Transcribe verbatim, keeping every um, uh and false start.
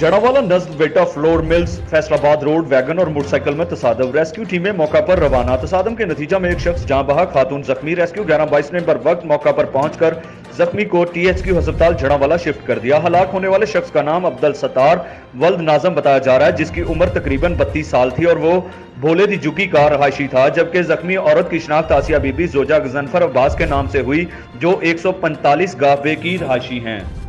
जड़ावाला नस्ब Beta flour mills Faisalabad road wagon और motorcycle में तसादम। रेस्क्यू टीमें मौका पर रवाना। तसादम के नतीजा में एक शख्स जाँ बहा, खातून जख्मी। रेस्क्यू ग्यारह बाईस ने बर वक्त मौका पर पहुंचकर जख्मी को टीएचक्यू अस्पताल जड़ावाला शिफ्ट कर दिया। हलाक होने वाले शख्स का नाम अब्दुल सत्तार वल्द नाजम बताया जा रहा है, जिसकी उम्र तकरीबन बत्तीस साल थी और वो भोले दी जुकी का रहायशी था। जबकि जख्मी औरत की शिनाख्त आसिया बीबी जोजा गजनफर अब्बास के नाम से हुई, जो एक सौ पैंतालीस गाफे की रहायशी हैं।